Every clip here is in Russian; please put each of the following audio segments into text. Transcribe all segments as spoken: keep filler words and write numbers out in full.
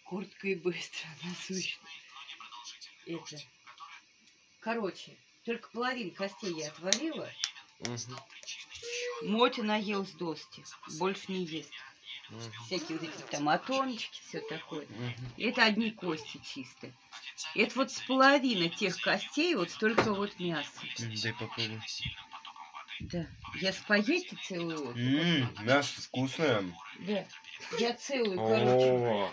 Коротко и быстро, насущно. Это. Короче, только половину костей я отварила. Угу. Мотя наел с дости. Больше не ест. Угу. Всякие вот эти там атончики, все такое. Угу. Это одни кости чистые. Это вот с половины тех костей вот столько вот мяса. Дай попробуй. Да. Я спагетти целую. Ммм, мясо вкусное. Да. Я целую, короче.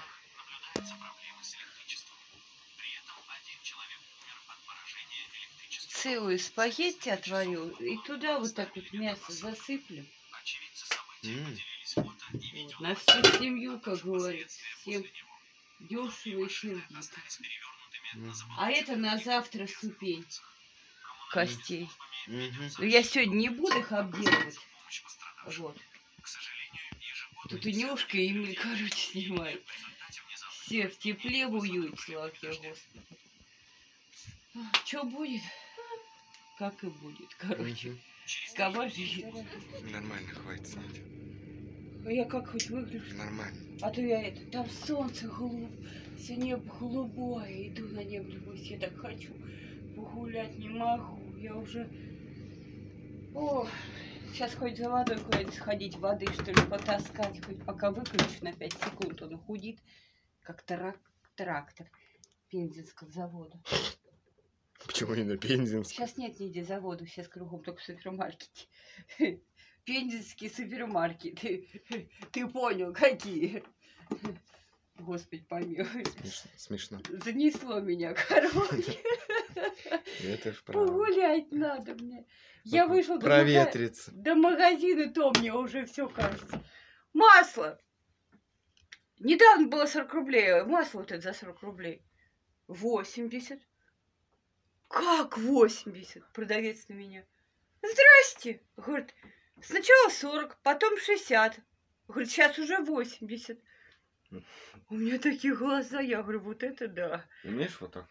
Целую спагетти отварю и туда вот так вот мясо засыплю. Mm. Вот, на всю семью, как говорится, всем дешево и сердито. Mm. А это на завтра ступень костей. Mm-hmm. Но я сегодня не буду их обделывать. Вот. Тут и Нюшка, и мы, короче, снимают. Все в тепле, в уюте, слава тебе, Господи. Что будет? Как и будет, короче. Угу. Кого же? Нормально, хватит снять. А я как хоть выгляжу? Нормально. А то я это, там солнце голубое, все небо голубое, иду на небо, я так хочу погулять, не могу, я уже... О, сейчас хоть за водой куда-нибудь сходить, воды что ли потаскать, хоть пока выключу на пять секунд, он худит, как трак трактор Пензенского завода. Почему не на Пензенском? Сейчас нет нигде завода, сейчас кругом только в супермаркете. Пензенский супермаркет. Ты, ты понял, какие? Господи, помилуй. Смешно. Смешно. Занесло меня, короче. Это ж правда. Погулять надо мне. Я вышел проветриться. До магазина, то мне уже все кажется. Масло. Недавно было сорок рублей. Масло вот это за сорок рублей. восемьдесят. Как восемьдесят? Продавец на меня. Здрасте. Говорит, сначала сорок, потом шестьдесят. Говорит, сейчас уже восемьдесят. У меня такие глаза. Я говорю, вот это да. Умеешь фото?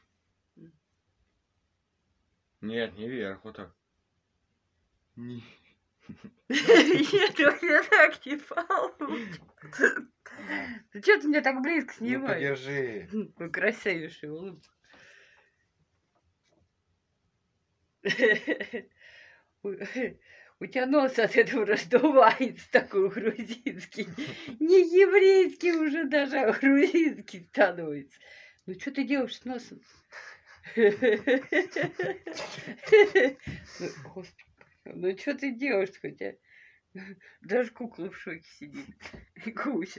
Нет, не вверх, вот так. Не. Нет, я так не получится. Ты что ты меня так близко снимаешь? Ну, подержи. Вы красивейший улыбка. У тебя нос от этого раздувается такой грузинский. Не еврейский уже даже, а грузинский становится. Ну что ты делаешь с носом? Господи, ну что ты делаешь хотя? Даже кукла в шоке сидит. Гусь.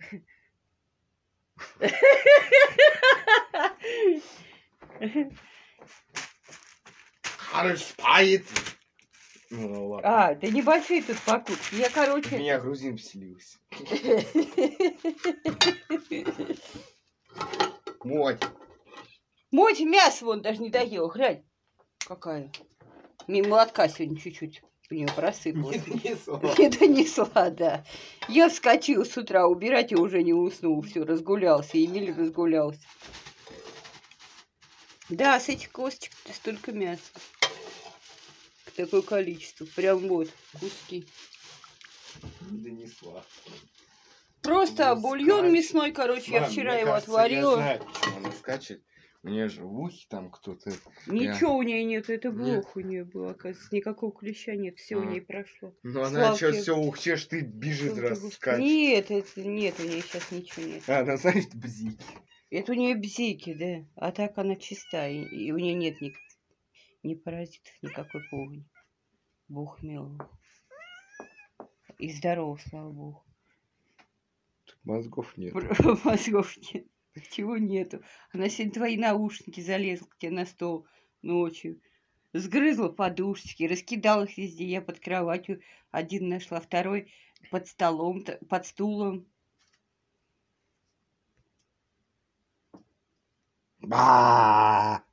Спает. Ну, ладно. А, да небольшие тут покупки. Я, короче... У меня грузин вселился. Моть. Моть мясо вон даже не доела. Глянь, какая. Мимо молотка сегодня чуть-чуть у нее просыпалось. Не донесла. Не донесла, да. Я вскочила с утра убирать и уже не уснул. Все, разгулялся. Эмиль разгулялся. Да, с этих косточек столько мяса. Такое количество. Прям вот куски. Донесла. Просто не бульон скачет. мясной, короче, Мам, я вчера мне его кажется, отварила. Я знаю, почему она скачет. У нее же в ухе там кто-то. Ничего я... у нее нет, это блох у нее было, оказывается. Никакого клеща нет, все а. у ней прошло. Ну она сейчас все ухчешь, ты бежит раз скачет. Нет, это нет, у нее сейчас ничего нет. А, она знает бзики. Это у нее бзики, да. А так она чистая. И, и у нее нет ни, ни паразитов, никакой погони. Бог миловал. И здоров, слава богу. Мозгов нет. Мозгов нет. Чего нету? Она сегодня твои наушники залезла к тебе на стол ночью. Сгрызла подушечки, раскидала их везде. Я под кроватью один нашла, второй под столом, под стулом. Ба!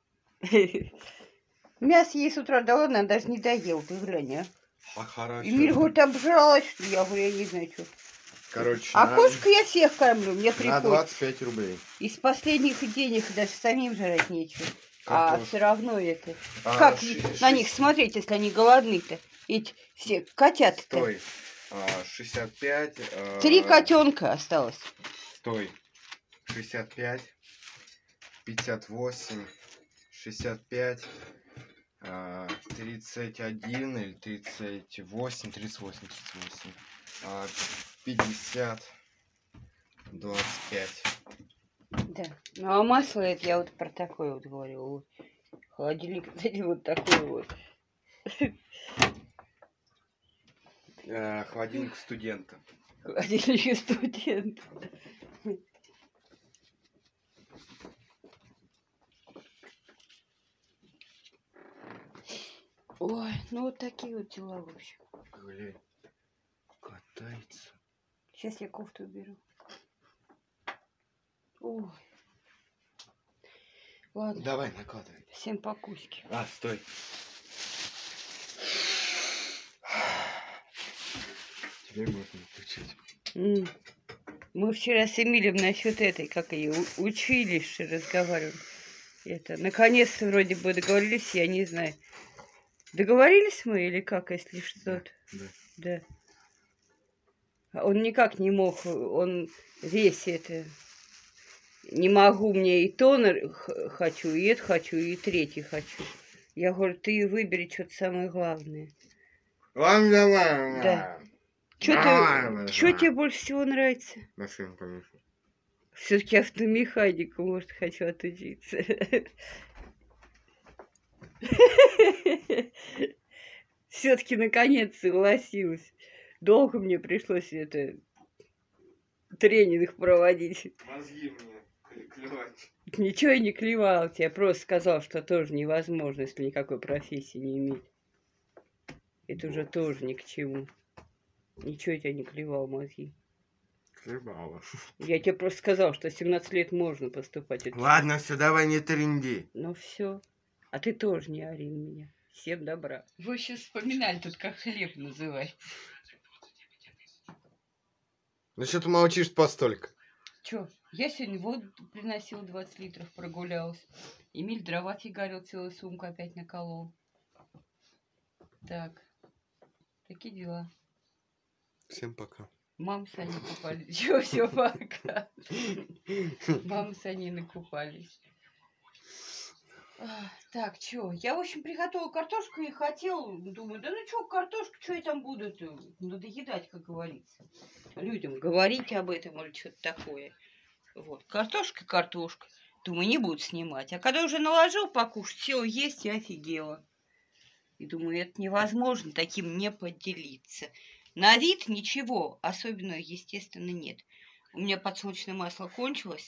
Мясо ей с утра дала, она даже не доела, ты глянь, а. А хорошо. Эмиль говорит, обжралась, что ли? Я говорю, я не знаю, что. Короче, а на... кошку я всех кормлю, мне приходится. На двадцать пять рублей. Из последних денег даже самим жрать нечего. Картошка. А все равно это. А, как ши- на ши- них смотреть, если они голодны-то? Эти все котята-то. Стой. А, шестьдесят пять. а, Три котенка осталось. Стой. шестьдесят пять, пятьдесят восемь, шестьдесят пять, тридцать один или тридцать восемь, тридцать восемь, тридцать восемь, пятьдесят, двадцать пять. Да. Ну а масло это я вот про такое вот говорю. Вот. Холодильник, кстати, вот такой вот. Холодильник студента. Холодильник студента. Ой, ну вот такие вот дела, в общем. Глянь, катается. Сейчас я кофту уберу. Ой. Ладно. Давай, накладывай. Всем по куське. А, стой. Теперь можно включить. М. Мы вчера с Эмилем насчет этой, как ее, учились, разговаривали. Это, наконец-то вроде бы договорились, я не знаю. Договорились мы или как, если что-то? Да. Да. Он никак не мог, он весь это... Не могу, мне и тонер хочу, и это хочу, и третий хочу. Я говорю, ты выбери что-то самое главное. Ладно, давай. Да. Что тебе больше всего нравится? Машина, конечно. Все-таки автомеханику, может, хочу отучиться. Все-таки наконец согласилась. Долго мне пришлось это тренинг проводить. Мозги мне клевать. Ничего я не клевал, я просто сказал, что тоже невозможно, если никакой профессии не иметь. Это уже тоже ни к чему. Ничего я тебя не клевал мозги. Клевала. Я тебе просто сказал, что семнадцать лет можно поступать. Это Ладно, все, давай не тренди. Ну все. А ты тоже не ори на меня. Всем добра. Вы сейчас вспоминали тут, как хлеб называть. Ну что ты молчишь постолько? Чё? Я сегодня воду приносил двадцать литров, прогулялась. Эмиль дрова фигарил, целую сумку опять наколол. Так. Такие дела. Всем пока. Мама с Аней купались. Чё, все пока. Мама с Аней накупались. А, так, чё? Я, в общем, приготовила картошку и хотел, думаю, да ну чё, картошка, что я там буду? Надо едать, как говорится. Людям говорить об этом или что-то такое. Вот, картошка, картошка. Думаю, не буду снимать. А когда уже наложил покушать, все есть и офигела. И думаю, это невозможно таким не поделиться. На вид ничего особенного, естественно, нет. У меня подсолнечное масло кончилось.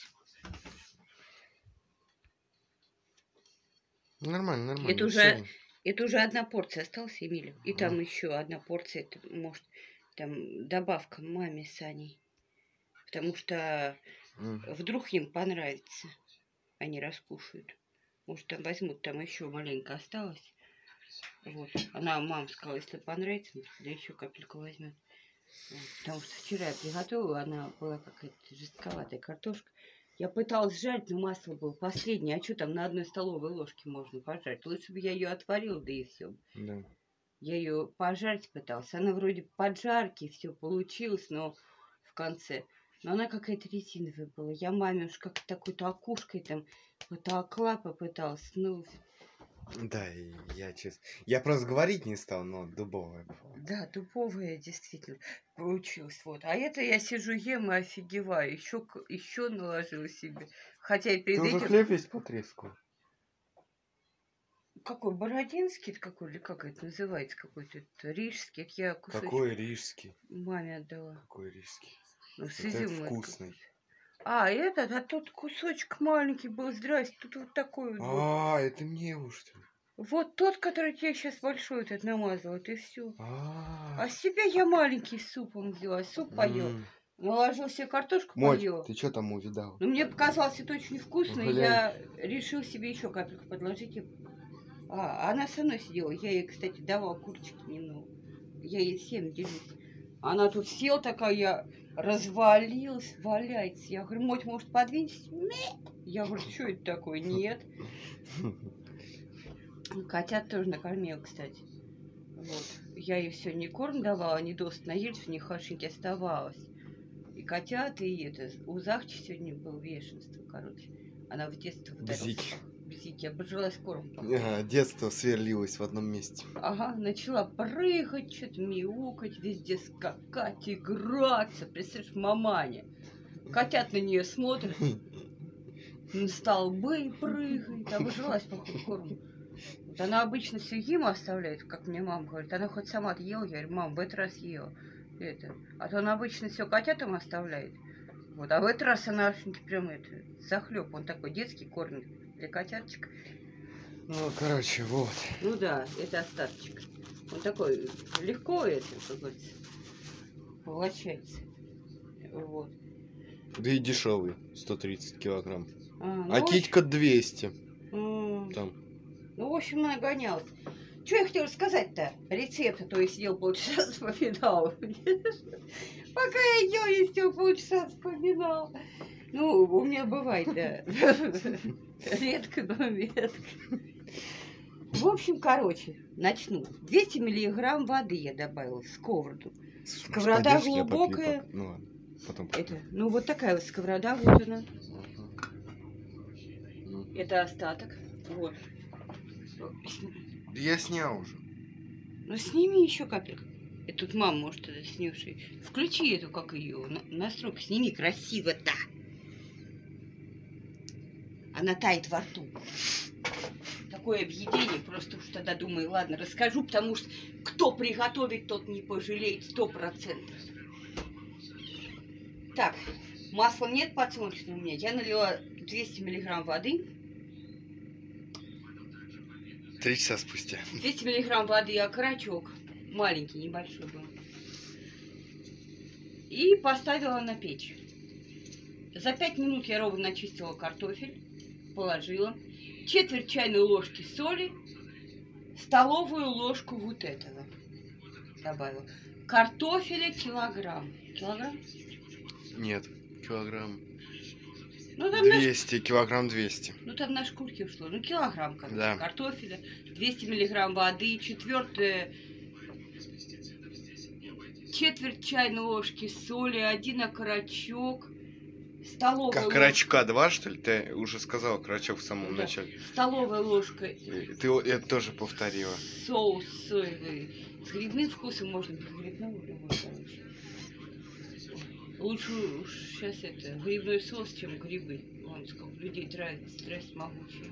Нормально, нормально. Это уже, это уже одна порция осталась, Эмилю. И там еще одна порция, это, может, там добавка маме с Аней. Потому что mm. вдруг им понравится. Они раскушают. Может, там возьмут, там еще маленько осталось. Вот. Она, мама сказала, если понравится, да еще капельку возьмет. Вот. Потому что вчера я приготовила, она была какая-то жестковатая картошка. Я пыталась жарить, но масло было последнее. А что там на одной столовой ложке можно пожарить? Лучше бы я ее отварила, да и все. Да. Я ее пожарить пыталась. Она вроде поджарки, все получилось, но в конце. Но она какая-то резиновая была. Я маме уж как такой-то окушкой там потолкла, попыталась. Ну... Да, я честно. Я просто говорить не стал, но дубовая была. Да, дубовая действительно получилась. Вот. А это я сижу, ем и офигеваю. Еще, еще наложила себе. Хотя и перед Ты этим... уже хлеб весь потрескал? Какой, бородинский какой, или как это называется, какой-то рижский. Это я кусочек... Какой рижский? Маме отдала. Какой рижский? Ну, с это изюмом вкусный. Это... А, этот, а тот кусочек маленький был, здрасте, тут вот такой вот был. А, это мне уж что ли? Вот тот, который тебе сейчас большой этот намазал, это все. А, а себя я маленький с супом взяла, суп поел. Mm. Наложил себе картошку, Моть, поел. Ты что там увидал? Ну, мне показалось это очень вкусно, и я решил себе еще капельку подложить. А, она со мной сидела, я ей, кстати, давала курочки немного. Я ей всем делюсь. Она тут села такая, я развалилась, валяется. Я говорю, Моть, может, подвинься? Нет. Я говорю, что это такое? Нет. Котят тоже накормила, кстати. Вот. Я ей все не корм давала, они дост наелись, у них хорошеньки оставалось. И котят, и это, у Захчи сегодня было бешенство, короче. Она в детстве Бзики. Бзики, обожалась кормом. Ага, детство сверлилось в одном месте. Ага, начала прыгать, что-то мяукать, везде скакать, играться. Представляешь, маманя. Котят на нее смотрят, на столбы прыгает, обожалась по корму. Вот она обычно все ему оставляет, как мне мама говорит. Она хоть сама ела, я говорю, мам, в этот раз ела. Это. А то она обычно все котятам оставляет. Вот. А в этот раз она прям это, захлеб, он такой детский корм для котяточек. Ну, короче, вот. Ну да, это остаточек. Он такой легко это, как говорится, получается. Вот. Да и дешевый, сто тридцать килограмм. А, ну, а китька двести. М Там. Ну, в общем, нагонялась. Что я хотела сказать-то? Рецепт, а то я сидел полчаса вспоминал. Пока я ел, я сидел полчаса вспоминал. Ну, у меня бывает, да. Редко, но метко. В общем, короче, начну. двести миллиграмм воды я добавила в сковороду. Сковорода глубокая. Ну ладно, потом. Это, ну, вот такая вот сковорода, вот она. Это остаток. Вот. Я снял уже. Ну, сними еще капельку. Это тут мама может это снявший. Включи эту, как ее, на, настройку. Сними красиво-то. Она тает во рту. Такое объедение, просто уж тогда думаю, ладно, расскажу, потому что кто приготовит, тот не пожалеет сто процентов. Так, масла нет подсолнечного у меня. Я налила двести миллиграмм воды. Три часа спустя. двести миллиграмм воды и окорочок. Маленький, небольшой был. И поставила на печь. За пять минут я ровно начистила картофель. Положила. Четверть чайной ложки соли. Столовую ложку вот этого добавила. Картофеля килограмм. Килограмм? Нет, килограмм. Ну, там двести, на... килограмм двести. Ну, там на шкурке ушло. Ну, килограмм, короче, да. Картофеля, двести миллиграмм воды, четвертая, четверть чайной ложки соли, один окорочок, столовая как ложка... окорочка два, что ли? Ты уже сказал окорочок в самом да. начале. Столовая ложка. Ты это тоже повторила. Соус соевый. С грибным вкусом, можно без грибного, короче. Лучше уж сейчас это грибной соус, чем грибы. Вон сколько людей тратит, страсть могучая.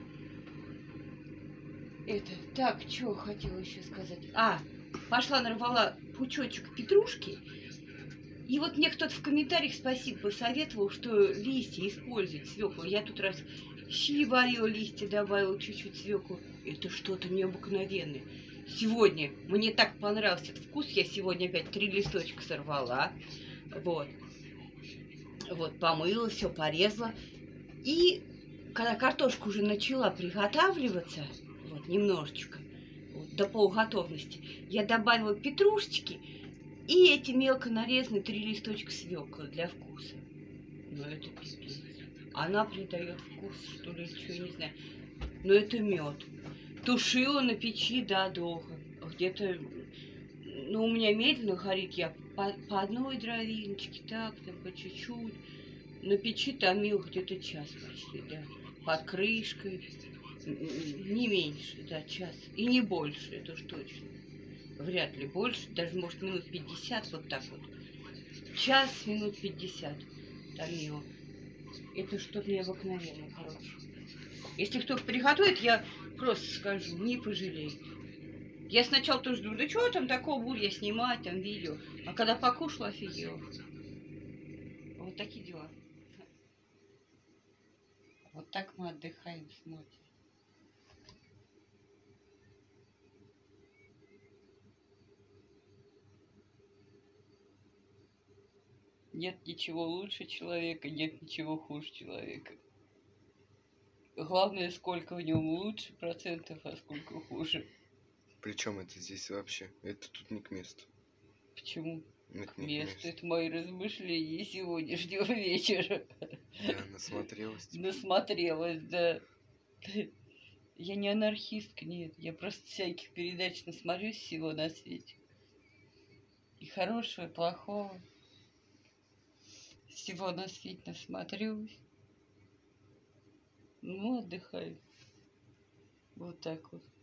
Это, так, что хотела еще сказать. А, пошла нарвала пучочек петрушки. И вот мне кто-то в комментариях, спасибо, посоветовал, что листья использовать, свеклу. Я тут раз щи варила, листья добавила, чуть-чуть свеклу. Это что-то необыкновенное. Сегодня мне так понравился этот вкус. Я сегодня опять три листочка сорвала. Вот. Вот, помыла, все порезала. И когда картошка уже начала приготавливаться, вот, немножечко, вот, до полуготовности, я добавила петрушечки и эти мелко нарезанные три листочка свеклы для вкуса. Ну, это пипец. Она придает вкус, что ли, что, не знаю. Но это мед. Тушила на печи, да, долго. Где-то, ну, у меня медленно горит, я по, по одной дровиночке, так, так, по чуть-чуть. На печи томил где-то час почти, да. Под крышкой. Не меньше, да, час. И не больше, это уж точно. Вряд ли больше, даже, может, минут пятьдесят, вот так вот. Час, минут пятьдесят томила. Это что-то необыкновенное, короче. Если кто-то приготовит, я просто скажу, не пожалеет. Я сначала тоже думаю, да что там такого буду я снимать, там видео. А когда покушала, офигела. Вот такие дела. Вот так мы отдыхаем, смотрим. Нет ничего лучше человека, нет ничего хуже человека. Главное, сколько в нем лучше процентов, а сколько хуже. Причем это здесь вообще? Это тут не к месту. Почему? Это к месту. месту. Это мои размышления сегодняшнего вечера. Да, насмотрелась. Насмотрелась, да. Я не анархистка, нет. Я просто всяких передач насмотрюсь всего на свете. И хорошего, и плохого. Всего на свете насмотрелась. Ну, отдыхаю. Вот так вот.